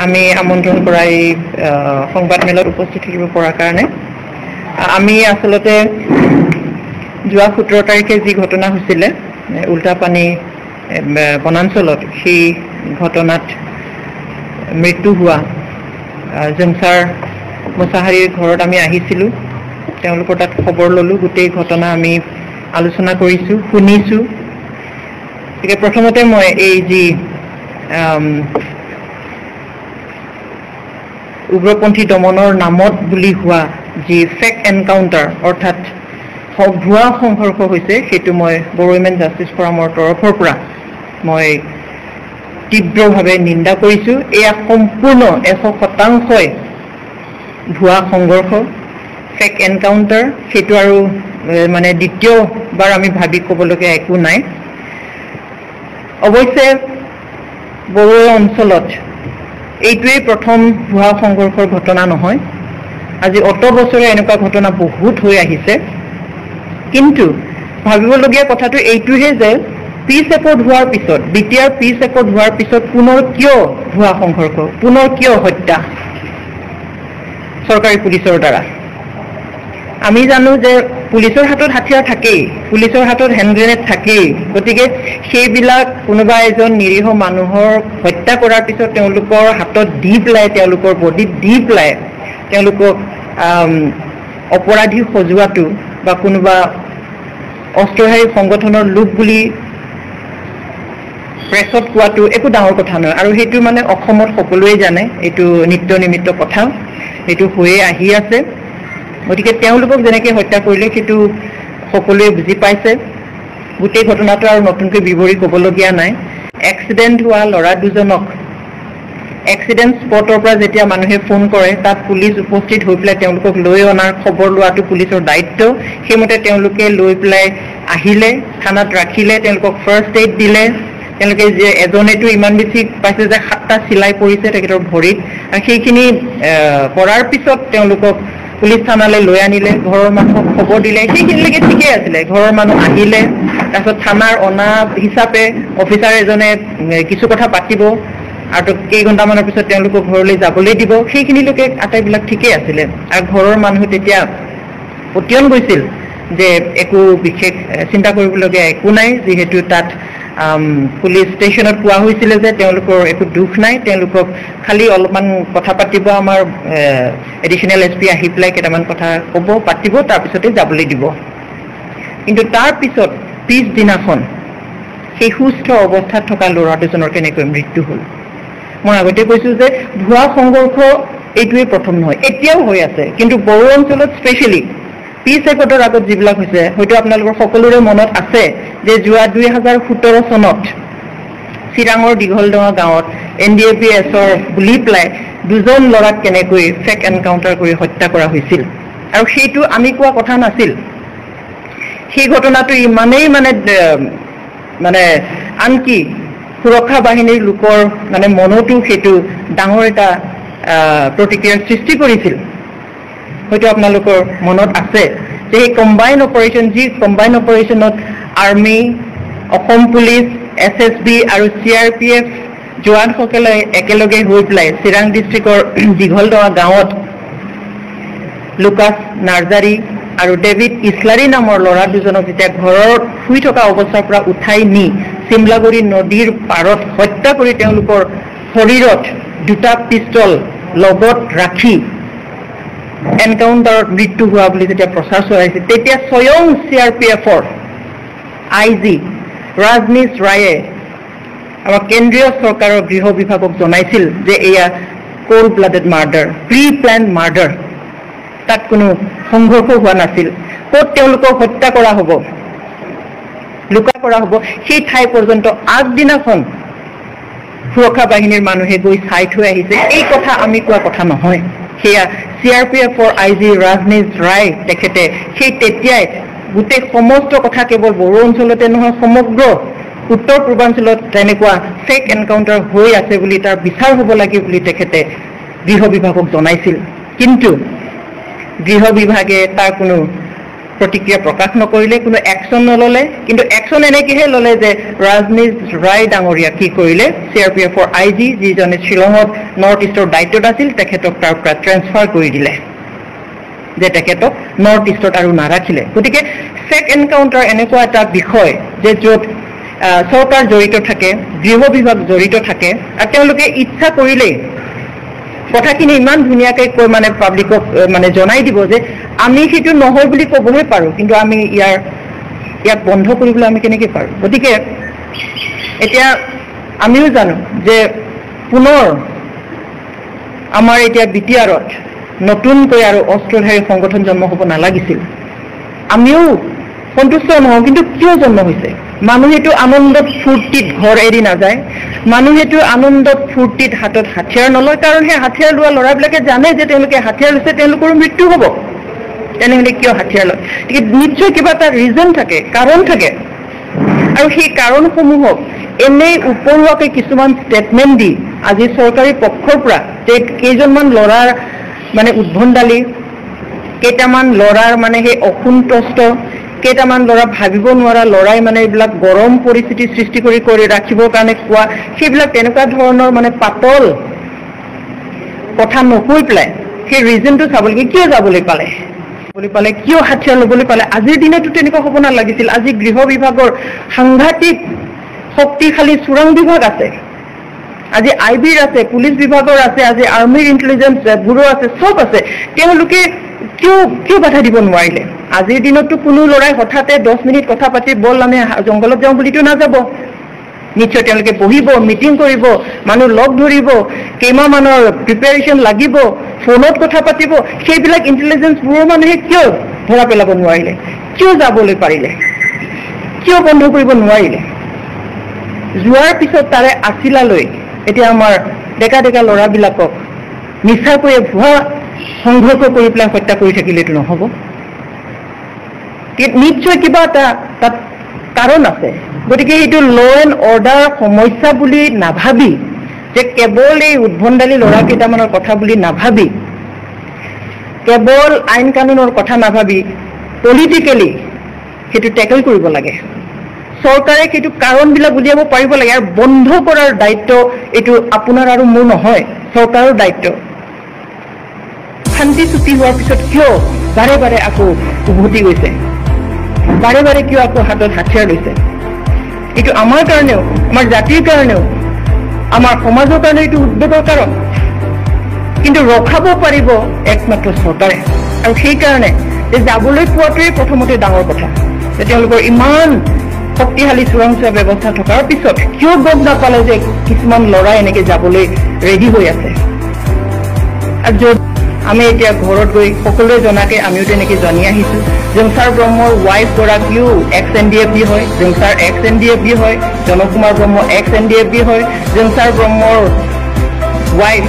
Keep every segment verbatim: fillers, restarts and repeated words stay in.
আমি আমন্ত্ৰণ কৰা এই সংবাদ মেলত উপস্থিত থাকিব পৰাৰ কাৰণে আমি আসলতে যোৱা সোতৰ তাৰিখে যি ঘটনা হৈছিলে উল্টাপানী বনাঞ্চলত সেই ঘটনাত মৃত্যু হোৱা জংসাৰ মুছাহাৰীৰ ঘৰত আমি আহিছিলোঁ তেওঁলোকৰ তাত খবৰ ললোঁ গোটেই ঘটনা আমি আলোচনা কৰিছোঁ শুনিছোঁ গতিকে প্ৰথমতে মই এই যি উগ্ৰপন্থী দমনৰ নামত বুলি হোৱা যি ফেক এনকাউণ্টাৰ অৰ্থাৎ ভুৱা সংঘৰ্ষ হৈছে সেইটো মই বড়ো উইমেন জাষ্টিছ ফৰামৰ তৰফৰ পৰা মই তীব্ৰভাৱে নিন্দা কৰিছোঁ এয়া সম্পূৰ্ণ এশ শতাংশই ভুৱা সংঘৰ্ষ ফেক এনকাউণ্টাৰ সেইটো আৰু মানে দ্বিতীয়বাৰ আমি ভাবি ক'বলগীয়া একো নাই অৱশ্যে বড়ো অঞ্চলত এইটোৱেই প্ৰথম ভুৱা সংঘৰ্ষৰ ঘটনা নহয় আজি অত বছৰে এনেকুৱা ঘটনা বহুত হৈ আহিছে কিন্তু ভাবিবলগীয়া কথাটো এইটোহে যে পিছ একত হোৱাৰ পিছত বিটিআৰ পিছ একত হোৱাৰ পিছত পুনৰ কিয় ভুৱা সংঘৰ্ষ পুনৰ কিয় হত্যা চৰকাৰী পুলিচৰ দ্বাৰা আমি জানো যে পুলিচৰ হাতত হাতিয়াৰ থাকেই পুলিচৰ হাতত হেণ্ড গ্ৰেনেড থাকেই গতিকে সেইবিলাক কোনোবা এজন নিৰীহ মানুহৰ হত্যা কৰাৰ পিছত তেওঁলোকৰ হাতত দি পেলাই তেওঁলোকৰ বডিত দি পেলাই তেওঁলোকক অপৰাধী সজোৱাটো বা কোনোবা অস্ত্ৰধাৰী সংগঠনৰ লোক বুলি প্ৰেছত কোৱাটো একো ডাঙৰ কথা নহয় আৰু সেইটো মানে অসমত সকলোৱে জানে এইটো নিত্য নিমিত্ত কথা এইটো হৈয়ে আহি আছে গতিকে তেওঁলোকক যেনেকৈ হত্যা কৰিলে সেইটো সকলোৱে বুজি পাইছে গোটেই ঘটনাটো আৰু নতুনকৈ বিৱৰি ক'বলগীয়া নাই এক্সিডেণ্ট হোৱা ল'ৰা দুজনক এক্সিডেণ্ট স্পটৰ পৰা যেতিয়া মানুহে ফোন কৰে তাত পুলিচ উপস্থিত হৈ পেলাই তেওঁলোকক লৈ অনাৰ খবৰ লোৱাটো পুলিচৰ দায়িত্ব সেইমতে তেওঁলোকে লৈ পেলাই আহিলে থানাত ৰাখিলে তেওঁলোকক ফাৰ্ষ্ট এইড দিলে তেওঁলোকে যে এজনেতো ইমান বেছি পাইছে যে সাতটা চিলাই পৰিছে তেখেতৰ ভৰিত আৰু সেইখিনি কৰাৰ পিছত তেওঁলোকক পুলিচ থানালৈ লৈ আনিলে ঘৰৰ মানুহক খবৰ দিলে সেইখিনিলৈকে ঠিকেই আছিলে ঘৰৰ মানুহ আহিলে তাৰপিছত থানাৰ অনা হিচাপে অফিচাৰ এজনে কিছু কথা পাতিব আৰু কেইঘণ্টামানৰ পিছত তেওঁলোকক ঘৰলৈ যাবলৈ দিব সেইখিনিলৈকে আটাইবিলাক ঠিকেই আছিলে আৰু ঘৰৰ মানুহ তেতিয়া পতিয়ন গৈছিল যে একো বিশেষ চিন্তা কৰিবলগীয়া একো নাই যিহেতু তাত পুলিচ ষ্টেচনত কোৱা হৈছিলে যে তেওঁলোকৰ একো দুখ নাই তেওঁলোকক খালি অলপমান কথা পাতিব আমাৰ এডিশ্যনেল এছ পি আহি পেলাই কেইটামান কথা ক'ব পাতিব তাৰপিছতে যাবলৈ দিব কিন্তু তাৰপিছত পিছদিনাখন সেই সুস্থ অৱস্থাত থকা ল'ৰা দুজনৰ কেনেকৈ মৃত্যু হ'ল মই আগতে কৈছোঁ যে ভুৱা সংঘৰ্ষ এইটোৱেই প্ৰথম নহয় এতিয়াও হৈ আছে কিন্তু বড়ো অঞ্চলত স্পেচিয়েলি পিছ একতৰ আগত যিবিলাক হৈছে হয়তো আপোনালোকৰ সকলোৰে মনত আছে যে যোৱা দুই হাজাৰ সোতৰ চনত চিৰাঙৰ দীঘলডঙা গাঁৱত এন ডি এ পি এছৰ বুলি পেলাই দুজন ল'ৰাক কেনেকৈ ফেক এনকাউণ্টাৰ কৰি হত্যা কৰা হৈছিল আৰু সেইটো আমি কোৱা কথা নাছিল সেই ঘটনাটো ইমানেই মানে মানে আনকি সুৰক্ষা বাহিনীৰ লোকৰ মানে মনতো সেইটো ডাঙৰ এটা প্ৰতিক্ৰিয়াৰ সৃষ্টি কৰিছিল হয়তো আপোনালোকৰ মনত আছে যে এই কম্বাইন অপাৰেশ্যন যি কম্বাইন অপাৰেশ্যনত army Assam police S S B আৰু চি আৰ পি এফ জোৱানসকলে একেলগে হৈ পেলাই চিৰাং ডিষ্ট্ৰিক্টৰ দীঘলডঙা গাঁৱত লুকাছ নাৰ্জাৰী আৰু ডেভিড ইছলাৰী নামৰ ল'ৰা দুজনক যেতিয়া ঘৰত শুই থকা অৱস্থাৰ পৰা উঠাই নি চিমলাগুৰি নদীৰ পাৰত হত্যা কৰি তেওঁলোকৰ শৰীৰত দুটা পিষ্টল লগত ৰাখি এনকাউণ্টাৰত মৃত্যু হোৱা বুলি যেতিয়া প্ৰচাৰ চলাইছিল তেতিয়া স্বয়ং চি আৰ পি এফৰ আই জি ৰাজনীশ ৰায়ে আমাৰ কেন্দ্ৰীয় চৰকাৰৰ গৃহ বিভাগক জনাইছিল যে এয়া cold blooded murder pre plan murder তাত কোনো সংঘৰ্ষ হোৱা নাছিল ক'ত তেওঁলোকক হত্যা কৰা হ'ব লুকা কৰা হ'ব সেই ঠাই পৰ্যন্ত আগদিনাখন সুৰক্ষা বাহিনীৰ মানুহে গৈ চাই থৈ আহিছে এই কথা আমি কোৱা কথা নহয় সেয়া চি আৰ পি এফৰ আই জি ৰাজনীশ ৰায় তেখেতে সেই তেতিয়াই গোটেই সমস্ত কথা কেৱল বড়ো অঞ্চলতে নহয় সমগ্ৰ উত্তৰ পূৰ্বাঞ্চলত তেনেকুৱা ফেক এনকাউণ্টাৰ হৈ আছে বুলি তাৰ বিচাৰ হ'ব লাগে বুলি তেখেতে গৃহ বিভাগক জনাইছিল কিন্তু গৃহ বিভাগে তাৰ কোনো প্ৰতিক্ৰিয়া প্ৰকাশ নকৰিলে, কোনো একশ্যন নল'লে। কিন্তু একশ্যন এনেকৈহে ল'লে যে ৰাজনীশ ৰায় ডাঙৰীয়া কি কৰিলে, চি আৰ পি এফৰ আই জি যিজনে শ্বিলঙত নৰ্থ ইষ্টৰ দায়িত্বত আছিল তেখেতক তাৰ পৰা ট্ৰেন্সফাৰ কৰি দিলে, যে তেখেতক নৰ্থ ইষ্টত আৰু নাৰাখিলে। গতিকে ফেক এনকাউণ্টাৰ এনেকুৱা এটা বিষয় যে য'ত চৰকাৰ জড়িত থাকে, গৃহ বিভাগ জড়িত থাকে, আৰু তেওঁলোকে ইচ্ছা কৰিলেই কথাখিনি ইমান ধুনীয়াকৈ কৈ মানে পাব্লিকক মানে জনাই দিব যে আমি সেইটো নহয় বুলি ক'বহে পাৰোঁ, কিন্তু আমি ইয়াৰ ইয়াক বন্ধ কৰিবলৈ আমি কেনেকৈ পাৰোঁ। গতিকে এতিয়া আমিও জানো যে পুনৰ আমাৰ এতিয়া বি টি আৰত নতুনকৈ আৰু অস্ত্ৰধাৰী সংগঠন জন্ম হ'ব নালাগিছিল। আমিও সন্তুষ্ট নহওঁ, কিন্তু কিয় জন্ম হৈছে? মানুহেতো আনন্দত ফূৰ্তিত ঘৰ এৰি নাযায়, মানুহেতো আনন্দত ফূৰ্তিত হাতত হাথিয়াৰ নলয়, কাৰণ সেই হাথিয়াৰ লোৱা ল'ৰাবিলাকে জানে যে তেওঁলোকে হাথিয়াৰ লৈছে তেওঁলোকৰো মৃত্যু হ'ব। তেনেহ'লে কিয় হাথিয়াৰ লয়? গতিকে নিশ্চয় কিবা এটা ৰিজন থাকে, কাৰণ থাকে, আৰু সেই কাৰণসমূহক এনেই উপৰুৱাকৈ কিছুমান ষ্টেটমেণ্ট দি আজি চৰকাৰী পক্ষৰ পৰা যে কেইজনমান ল'ৰাৰ মানে উদ্ভণ্ডালি, কেইটামান ল'ৰাৰ মানে সেই অসন্তুষ্ট, কেইটামান ল'ৰা ভাবিব নোৱাৰা ল'ৰাই মানে এইবিলাক গৰম পৰিস্থিতি সৃষ্টি কৰি কৰি ৰাখিবৰ কাৰণে কোৱা, সেইবিলাক তেনেকুৱা ধৰণৰ মানে পাতল কথা নকৈ পেলাই সেই ৰিজনটো চাবলৈ কিয় যাবলৈ পালে বুলি পালে কিয় হাথিয়াৰ ল'বলৈ পালে? আজিৰ দিনতো তেনেকুৱা হ'ব নালাগিছিল। আজি গৃহ বিভাগৰ সাংঘাতিক শক্তিশালী চোৰাং বিভাগ আছে, আজি আই বিৰ আছে, পুলিচ বিভাগৰ আছে, আজি আৰ্মিৰ ইণ্টেলিজেঞ্চ ব্যুৰো আছে, চব আছে। তেওঁলোকে কিয় কিয় বাধা দিব নোৱাৰিলে? আজিৰ দিনততো কোনো ল'ৰাই হঠাতে দহ মিনিট কথা পাতি বল আমি জংঘলত যাওঁ বুলিতো নাযাব। নিশ্চয় তেওঁলোকে বহিব, মিটিং কৰিব, মানুহ লগ ধৰিব, কেইমাহমানৰ প্ৰিপেৰেশ্যন লাগিব, ফোনত কথা পাতিব। সেইবিলাক ইণ্টেলিজেঞ্চ ব্যুৰৰ মানুহে কিয় ধৰা পেলাব নোৱাৰিলে? কিয় যাবলৈ পাৰিলে? কিয় বন্ধ কৰিব নোৱাৰিলে? যোৱাৰ পিছত তাৰে আছিলালৈ এতিয়া আমাৰ ডেকা ডেকা ল'ৰাবিলাকক নিচাকৈয়ে ভুৱা সংঘৰ্ষ কৰি পেলাই হত্যা কৰি থাকিলেতো নহ'ব। নিশ্চয় কিবা এটা তাত কাৰণ আছে। গতিকে এইটো ল এণ্ড অৰ্ডাৰ সমস্যা বুলি নাভাবি, যে কেৱল এই উদ্ভণ্ডালী ল'ৰা কেইটামানৰ কথা বুলি নাভাবি, কেৱল আইন কানুনৰ কথা নাভাবি পলিটিকেলি সেইটো টেকল কৰিব লাগে। চৰকাৰে সেইটো কাৰণবিলাক উলিয়াব পাৰিব লাগে, আৰু বন্ধ কৰাৰ দায়িত্ব এইটো আপোনাৰ আৰু মোৰ নহয়, চৰকাৰৰ দায়িত্ব। শান্তি চুক্তি হোৱাৰ পিছত কিয় বাৰে বাৰে আকৌ উভতি গৈছে? বাৰে বাৰে কিয় আকৌ হাতত হাথিয়াৰ লৈছে? এইটো আমাৰ কাৰণেও, আমাৰ জাতিৰ কাৰণেও, আমাৰ সমাজৰ কাৰণে এইটো উদ্বেগৰ কাৰণ। কিন্তু ৰখাব পাৰিব একমাত্ৰ চৰকাৰে, আৰু সেইকাৰণে যে যাবলৈ পোৱাটোৱেই প্ৰথমতে ডাঙৰ কথা। যে তেওঁলোকৰ ইমান শক্তিশালী চোৰাংচোৱা ব্যৱস্থা থকাৰ পিছত কিয় গম নাপালে যে কিছুমান ল'ৰাই এনেকৈ যাবলৈ ৰেডি হৈ আছে? আৰু য'ত আমি এতিয়া ঘৰত গৈ সকলোৱে জনাকে আমিও তেনেকৈ জানি আহিছোঁ, জংচাৰ ব্ৰহ্মৰ ৱাইফ গৰাকীও ex N D F B হয়, Jongshar ex N D F B হয়, Jonkumar Brahma ex N D F B হয়। জংচাৰ ব্ৰহ্মৰ ৱাইফ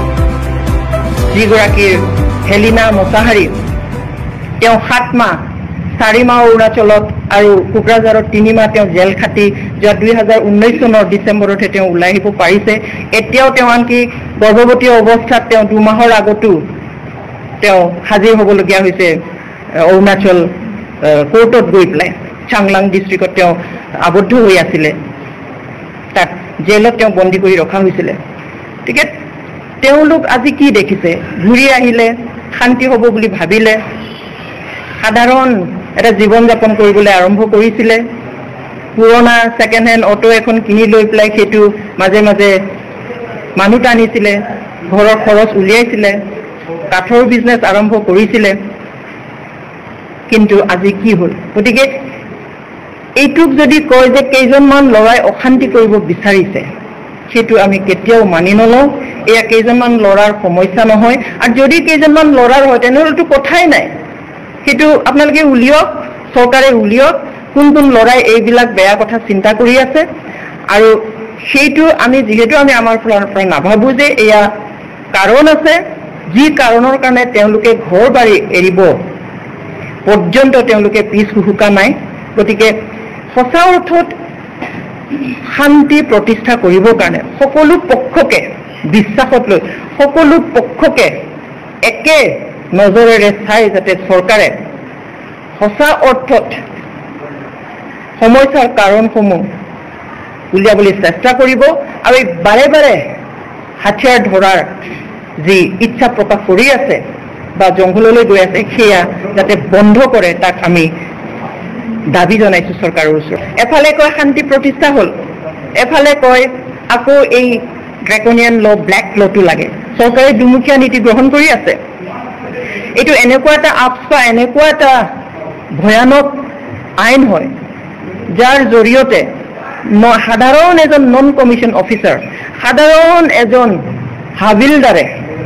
যিগৰাকীৰ হেলিনা মোছাহাৰী, তেওঁ সাত মাহ চাৰি মাহ অৰুণাচলত আৰু কোকৰাঝাৰত তিনিমাহ তেওঁ জেল খাটি যোৱা দুই হাজাৰ ঊনৈছ চনৰ ডিচেম্বৰতহে তেওঁ ওলাই আহিব পাৰিছে। এতিয়াও তেওঁ আনকি গৰ্ভৱতী অৱস্থাত তেওঁ দুমাহৰ আগতো তেওঁ হাজিৰ হ'বলগীয়া হৈছে অৰুণাচল কোৰ্টত গৈ পেলাই। চাংলাং ডিষ্ট্ৰিক্টত তেওঁ আবদ্ধ হৈ আছিলে, তাত জেলত তেওঁ বন্দী কৰি ৰখা হৈছিলে। গতিকে তেওঁলোক আজি কি দেখিছে? ঘূৰি আহিলে, শান্তি হ'ব বুলি ভাবিলে, সাধাৰণ এটা জীৱন যাপন কৰিবলৈ আৰম্ভ কৰিছিলে। পুৰণা ছেকেণ্ড হেণ্ড অটো এখন কিনি লৈ পেলাই সেইটো মাজে মাজে মানুহ টানিছিলে, ঘৰৰ খৰচ উলিয়াইছিলে, কাঠৰ বিজনেছ আৰম্ভ কৰিছিলে। কিন্তু আজি কি হ'ল? গতিকে এইটোক যদি কয় যে কেইজনমান ল'ৰাই অশান্তি কৰিব বিচাৰিছে, সেইটো আমি কেতিয়াও মানি নলওঁ। এয়া কেইজনমান ল'ৰাৰ সমস্যা নহয়, আৰু যদি কেইজনমান ল'ৰাৰ হয় তেনেহ'লেতো কথাই নাই। সেইটো আপোনালোকে উলিয়াওক, চৰকাৰে উলিয়াওক কোন কোন ল'ৰাই এইবিলাক বেয়া কথা চিন্তা কৰি আছে। আৰু সেইটো আমি যিহেতু আমি আমাৰ ফালৰ পৰা নাভাবোঁ যে এয়া কাৰণ আছে, যি কাৰণৰ কাৰণে তেওঁলোকে ঘৰ বাৰী এৰিব পৰ্যন্ত তেওঁলোকে পিছ হুহুকা নাই। গতিকে সঁচা অৰ্থত শান্তি প্ৰতিষ্ঠা কৰিবৰ কাৰণে সকলো পক্ষকে বিশ্বাসত লৈ সকলো পক্ষকে একে নজৰেৰে চাই যাতে চৰকাৰে সঁচা অৰ্থত সমস্যাৰ কাৰণসমূহ উলিয়াবলৈ চেষ্টা কৰিব আৰু এই বাৰে বাৰে হাতিয়াৰ ধৰাৰ যি ইচ্ছা প্ৰকাশ কৰি আছে বা জংঘললৈ গৈ আছে সেয়া যাতে বন্ধ কৰে তাক আমি দাবী জনাইছো চৰকাৰৰ ওচৰত। এফালে কয় শান্তি প্ৰতিষ্ঠা হ'ল, এফালে কয় আকৌ এই ড্ৰেকনিয়ান ল ব্লেক লটো লাগে। চৰকাৰে দুমুখীয়া নীতি গ্ৰহণ কৰি আছে। এইটো এনেকুৱা এটা আপচা, এনেকুৱা এটা ভয়ানক আইন হয় যাৰ জৰিয়তে সাধাৰণ এজন নন কমিশন অফিচাৰ, সাধাৰণ এজন হাবিলদাৰে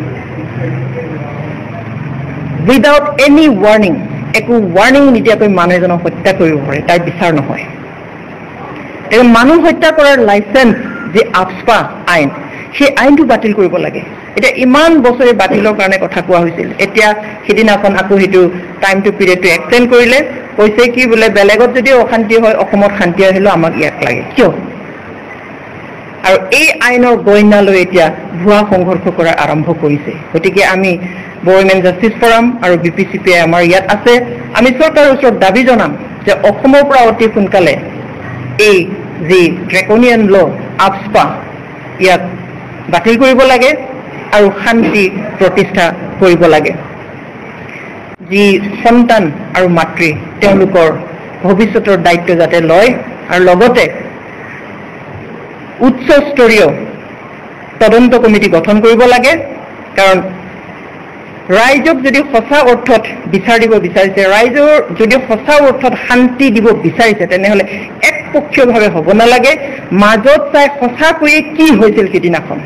উইদাউট এনি ৱাৰ্ণিং, একো ৱাৰ্ণিং নিদিয়াকৈ মানুহ এজনক হত্যা কৰিব পাৰে, তাৰ বিচাৰ নহয়। মানুহ হত্যা কৰাৰ লাইচেন্স যে আপচা আইন, সেই আইনটো বাতিল কৰিব লাগে। এতিয়া ইমান বছৰে বাতিলৰ কাৰণে কথা কোৱা হৈছিল, এতিয়া সিদিনাখন আকৌ সেইটো টাইম টু পিৰিয়ডটো এক্সটেণ্ড কৰিলে, কৈছে কি বোলে বেলেগত যদি অশান্তি হয় অসমত শান্তি আহিলেও আমাক ইয়াক লাগে। কিয়? আৰু এই আইনৰ গইনালৈ এতিয়া ভুৱা সংঘৰ্ষ কৰা আৰম্ভ কৰিছে। গতিকে আমি বড়োমেন জাষ্টিছ ফৰাম আৰু B P C P I আমাৰ ইয়াত আছে। আমি চৰকাৰৰ ওচৰত দাবী জনাম যে অসমৰ পৰা অতি সোনকালে এই যি ড্ৰেকনিয়ান ল আপচা ইয়াক বাতিল কৰিব লাগে আৰু শান্তি প্ৰতিষ্ঠা কৰিব লাগে। যি সন্তান আৰু মাতৃ তেওঁলোকৰ ভৱিষ্যতৰ দায়িত্ব যাতে লয় আৰু লগতে উচ্চ স্তৰীয় তদন্ত কমিটি গঠন কৰিব লাগে। কাৰণ ৰাইজক যদি সঁচা অৰ্থত বিচাৰ দিব বিচাৰিছে, ৰাইজৰ যদি সঁচা অৰ্থত শান্তি দিব বিচাৰিছে, তেনেহ'লে একপক্ষীয়ভাৱে হ'ব নালাগে। মাজত চাই সঁচাকৈয়ে কি হৈছিল সিদিনাখন,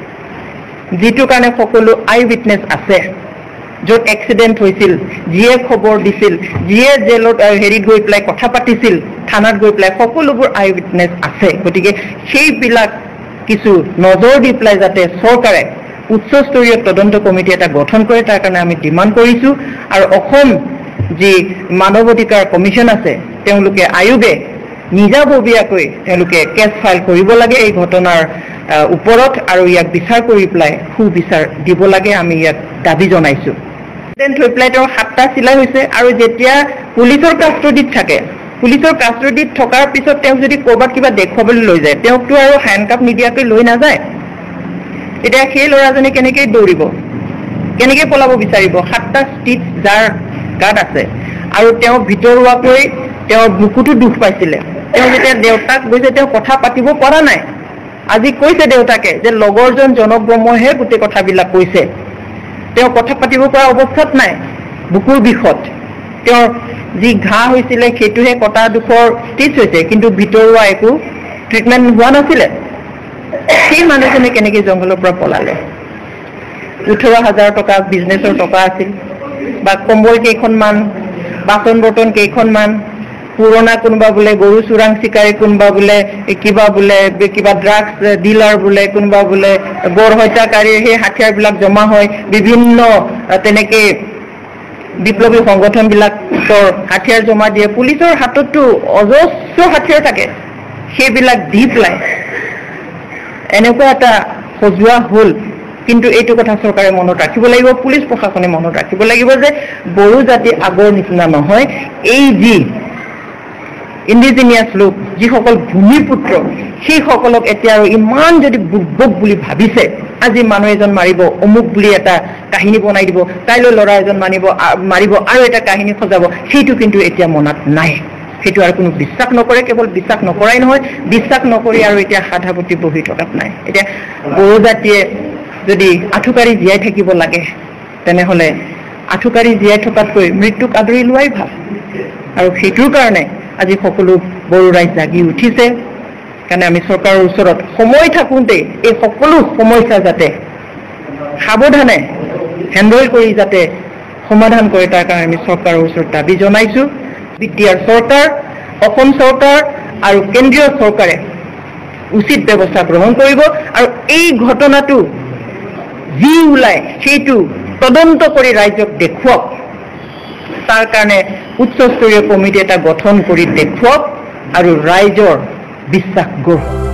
যিটো কাৰণে সকলো আই উইটনেছ আছে, য'ত এক্সিডেণ্ট হৈছিল, যিয়ে খবৰ দিছিল, যিয়ে জেলত হেৰিত গৈ পেলাই কথা পাতিছিল, থানাত গৈ পেলাই সকলোবোৰ আই উইটনেছ আছে। গতিকে সেইবিলাক কিছু নজৰ দি পেলাই যাতে চৰকাৰে উচ্চস্তৰীয় তদন্ত কমিটি এটা গঠন কৰে, তাৰ কাৰণে আমি ডিমাণ্ড কৰিছোঁ। আৰু অসম যি মানৱ অধিকাৰ কমিশ্যন আছে, তেওঁলোকে আয়োগে নিজাববীয়াকৈ তেওঁলোকে কেছ ফাইল কৰিব লাগে এই ঘটনাৰ ওপৰত আৰু ইয়াক বিচাৰ কৰি পেলাই সুবিচাৰ দিব লাগে। আমি ইয়াক দাবী জনাইছোঁ। এক্সিডেণ্ট হৈ পেলাই তেওঁৰ সাতটা চিলাই হৈছে আৰু যেতিয়া পুলিচৰ কাষ্টডিত থাকে, পুলিচৰ কাষ্টডিত থকাৰ পিছত তেওঁক যদি ক'ৰবাত কিবা দেখুৱাবলৈ লৈ যায়, তেওঁকতো আৰু হেণ্ডকাপ নিদিয়াকৈ লৈ নাযায়। এতিয়া সেই ল'ৰাজনে কেনেকৈ দৌৰিব, কেনেকৈ পলাব বিচাৰিব? সাতটা ষ্টিচ যাৰ গাত আছে আৰু তেওঁ ভিতৰুৱাকৈ তেওঁৰ বুকুতো দুখ পাইছিলে। তেওঁ যেতিয়া দেউতাক গৈছে, তেওঁ কথা পাতিব পৰা নাই। আজি কৈছে দেউতাকে যে লগৰজন জনক ব্ৰহ্মইহে গোটেই কথাবিলাক কৈছে। তেওঁ কথা পাতিব পৰা অৱস্থাত নাই, বুকুৰ বিষত। তেওঁৰ যি ঘাঁ হৈছিলে সেইটোহে কটা দুখৰ ষ্টিচ হৈছে, কিন্তু ভিতৰুৱা একো ট্ৰিটমেণ্ট হোৱা নাছিলে। সেই মানুহজনে কেনেকৈ জংঘলৰ পৰা পলালে? ওঠৰ হাজাৰ টকা বিজনেছৰ টকা আছিল, বা কম্বল কেইখনমান, বাচন বৰ্তন কেইখনমান, পুৰণা কোনোবা বোলে গৰু চোৰাং চিকাৰী, কোনোবা বোলে কিবা বোলে কিবা ড্ৰাগছ ডিলাৰ, বোলে কোনোবা বোলে গড় হত্যাকাৰীৰ সেই হাতিয়াৰবিলাক জমা হয়, বিভিন্ন তেনেকৈ বিপ্লৱী সংগঠনবিলাকৰ হাতিয়াৰ জমা দিয়ে। পুলিচৰ হাতততো অজস্ৰ হাতিয়াৰ থাকে, সেইবিলাক দি পেলাই এনেকুৱা এটা সজোৱা হ'ল। কিন্তু এইটো কথা চৰকাৰে মনত ৰাখিব লাগিব, পুলিচ প্ৰশাসনে মনত ৰাখিব লাগিব যে বড়ো জাতি আগৰ নিচিনা নহয়। এই যি ইণ্ডিজিনিয়াছ লোক, যিসকল ভূমিপুত্ৰ, সেইসকলক এতিয়া আৰু ইমান যদি বুৰ্বক বুলি ভাবিছে, আজি মানুহ এজন মাৰিব অমুক বুলি এটা কাহিনী বনাই দিব, কাইলৈ ল'ৰা এজন মাৰিব মাৰিব আৰু এটা কাহিনী সজাব, সেইটো কিন্তু এতিয়া মনত নাই। সেইটো আৰু কোনো বিশ্বাস নকৰে। কেৱল বিশ্বাস নকৰাই নহয়, বিশ্বাস নকৰি আৰু এতিয়া সাধাপতি বহি থকাত নাই। এতিয়া বড়ো জাতিয়ে যদি আঁঠুকাৰি জীয়াই থাকিব লাগে, তেনেহ'লে আঁঠুকাৰি জীয়াই থকাতকৈ মৃত্যুক আদৰি লোৱাই ভাল। আৰু সেইটোৰ কাৰণে আজি সকলো বড়ো ৰাইজ জাগি উঠিছে। কাৰণে আমি চৰকাৰৰ ওচৰত সময় থাকোঁতে এই সকলো সমস্যা যাতে সাৱধানে হেণ্ডেল কৰি যাতে সমাধান কৰে, তাৰ কাৰণে আমি চৰকাৰৰ ওচৰত দাবী জনাইছোঁ। বি টি আৰ চৰকাৰ, অসম চৰকাৰ আৰু কেন্দ্ৰীয় চৰকাৰে উচিত ব্যৱস্থা গ্ৰহণ কৰিব আৰু এই ঘটনাটো যি ওলায় সেইটো তদন্ত কৰি ৰাইজক দেখুৱাওক। তাৰ কাৰণে উচ্চস্তৰীয় কমিটি এটা গঠন কৰি দেখুৱাওক আৰু ৰাইজৰ বিশ্বাস গঢ়ক।